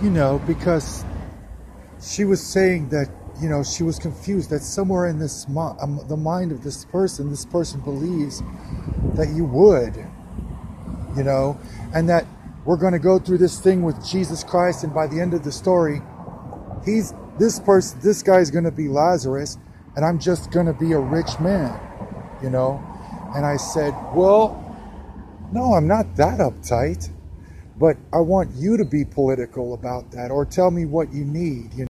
Because she was saying that, she was confused that somewhere in the mind of this person believes that you would, and that we're going to go through this thing with Jesus Christ, and by the end of the story, this guy's going to be Lazarus, and I'm just going to be a rich man, And I said, well, no, I'm not that uptight, but I want you to be political about that, or tell me what you need,